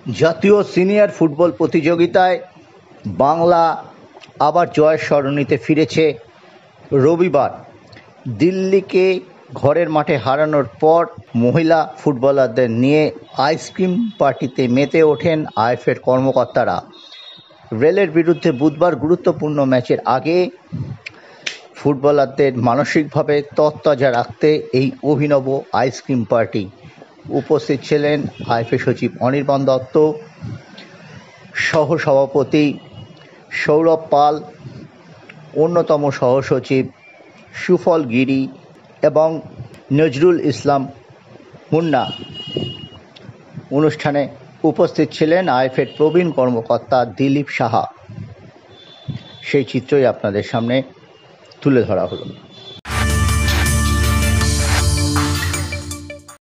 জাতীয় senior football প্রতিযোগিতায় বাংলা আবার জয়ের সরণিতে ফিরেছে। রবিবার দিল্লিকে ঘরের মাঠে হারানোর পর মহিলা ফুটবলারদের নিয়ে আইসক্রিম পার্টিতে মেতে ওঠেন আইএফএর কর্মকর্তারা। রেলের বিরুদ্ধে বুধবার গুরুত্বপূর্ণ ম্যাচের আগে ফুটবলারদের মানসিকভাবে তরতাজা রাখতে এই অভিনব আইসক্রিম পার্টি। উপস্থিত ছিলেন আইএফএ সচিব অনির্বাণ দত্ত, সহসভাপতি সৌরভ পাল, অন্যতম সহসচিব সুফল গিরি এবং নজরুল ইসলাম মুন্না। অনুষ্ঠানে উপস্থিত ছিলেন আইএফএর প্রবীণ কর্মকর্তা দিলীপ সাহা। সেই চিত্রই আপনাদের সামনে তুলে ধরা হলো।